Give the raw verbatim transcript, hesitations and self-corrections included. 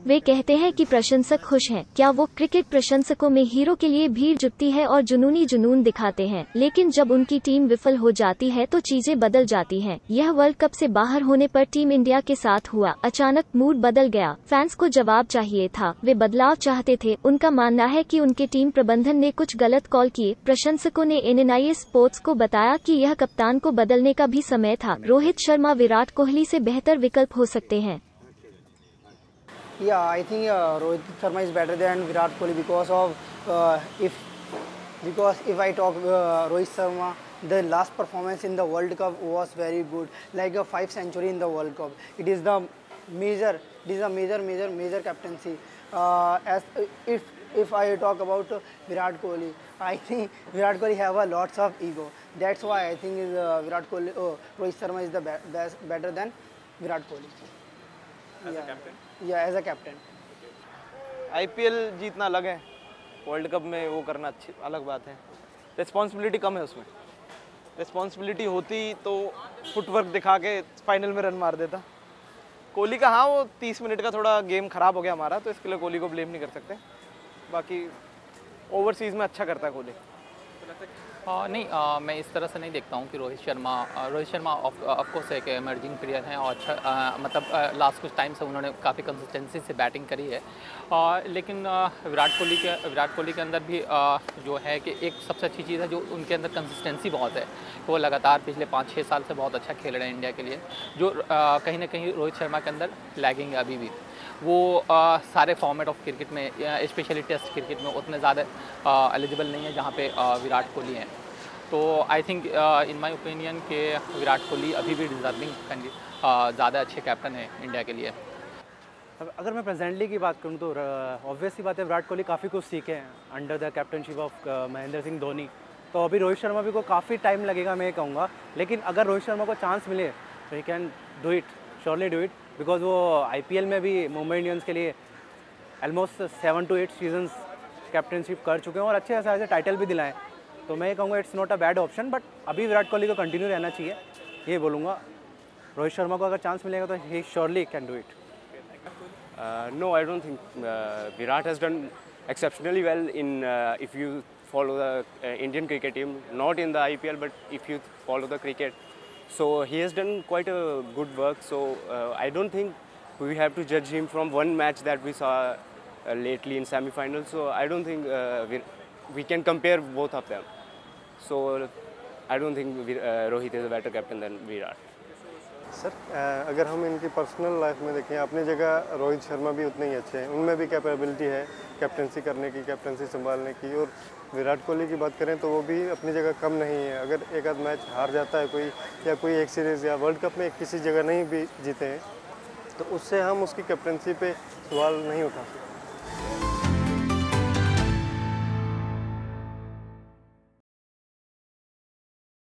वे कहते हैं कि प्रशंसक खुश हैं। क्या वो क्रिकेट प्रशंसकों में हीरो के लिए भीड़ जुटती है और जुनूनी जुनून दिखाते हैं, लेकिन जब उनकी टीम विफल हो जाती है तो चीजें बदल जाती हैं। यह वर्ल्ड कप से बाहर होने पर टीम इंडिया के साथ हुआ। अचानक मूड बदल गया। फैंस को जवाब चाहिए था, वे बदलाव चाहते थे। उनका मानना है कि उनके टीम प्रबंधन ने कुछ गलत कॉल किए। प्रशंसकों ने एनएनआई स्पोर्ट्स को बताया कि यह कप्तान को बदलने का भी समय था। रोहित शर्मा विराट कोहली से बेहतर विकल्प हो सकते हैं। Yeah, I think uh, Rohit Sharma is better than Virat Kohli because of uh, if because if I talk uh, Rohit Sharma, the last performance in the World Cup was very good, like a five century in the World Cup. It is the major, it is a major, major, major captaincy. Uh, as if if I talk about uh, Virat Kohli, I think Virat Kohli have a lots of ego. That's why I think is uh, Virat Kohli, oh, Rohit Sharma is the be best, better than Virat Kohli. As yeah. a captain? Yeah, as a captain. IPL जीतना अलग है, world cup में वो करना अच्छी अलग बात है। रिस्पॉन्सिबिलिटी कम है उसमें। रिस्पॉन्सिबिलिटी होती तो फुटवर्क दिखा के फाइनल में रन मार देता। कोहली का हाँ, वो तीस मिनट का थोड़ा गेम खराब हो गया हमारा, तो इसके लिए कोहली को ब्लेम नहीं कर सकते। बाकी ओवरसीज़ में अच्छा करता है कोहली। आ, नहीं आ, मैं इस तरह से नहीं देखता हूँ कि रोहित शर्मा रोहित शर्मा ऑफ कोर्स एक एमर्जिंग प्लेयर हैं और अच्छा आ, मतलब आ, लास्ट कुछ टाइम से उन्होंने काफ़ी कंसिस्टेंसी से बैटिंग करी है। आ, लेकिन आ, विराट कोहली के विराट कोहली के अंदर भी आ, जो है कि एक सबसे अच्छी चीज़ है जो उनके अंदर कंसिस्टेंसी बहुत है। वो लगातार पिछले पाँच छः साल से बहुत अच्छा खेल रहे हैं इंडिया के लिए, जो आ, कहीं ना कहीं रोहित शर्मा के अंदर लैगिंग है अभी भी। वो आ, सारे फॉर्मेट ऑफ क्रिकेट में, स्पेशली टेस्ट क्रिकेट में उतने ज़्यादा एलिजिबल नहीं है जहाँ पे आ, विराट कोहली हैं। तो I think in my opinion के विराट कोहली अभी भी डिजर्विंग ज़्यादा अच्छे कैप्टन हैं इंडिया के लिए। अगर मैं प्रेजेंटली की बात करूं तो ऑब्वियस सी बात है, विराट कोहली काफ़ी कुछ सीखे हैं under the captainship of Mahendra Singh Dhoni. तो अभी रोहित शर्मा भी को काफ़ी टाइम लगेगा मैं कहूँगा, लेकिन अगर रोहित शर्मा को चांस मिले तो he can do it, surely do it, because वो आईपीएल में भी मुंबई इंडियंस के लिए almost seven to eight seasons captainship कर चुके हैं और अच्छे ऐसे टाइटल भी दिलाएं। तो मैं ये कहूँगा it's not a bad option, but अभी विराट कोहली को कंटिन्यू रहना चाहिए, ये बोलूँगा। रोहित शर्मा को अगर चांस मिलेगा तो ही surely can do it. No, I don't think Virat has done exceptionally well in uh, if you follow the uh, Indian cricket team, not in the I P L, but if you follow the cricket. So he has done quite a good work. So uh, I don't think we have to judge him from one match that we saw uh, lately in semi-finals. So I don't think uh, we, we can compare both of them. So I don't think we, uh, Rohit is a better captain than Virat. Sir अगर हम इनकी personal life में देखें, अपनी जगह रोहित शर्मा भी उतने ही अच्छे हैं, उनमें भी कैपेबिलिटी है कैप्टनसी करने की, कैप्टनसी संभालने की। और विराट कोहली की बात करें तो वो भी अपनी जगह कम नहीं है। अगर एक आध मैच हार जाता है कोई, या कोई एक सीरीज़ या वर्ल्ड कप में किसी जगह नहीं भी जीते हैं, तो उससे हम उसकी कैप्टनसी पे सवाल नहीं उठा सकते।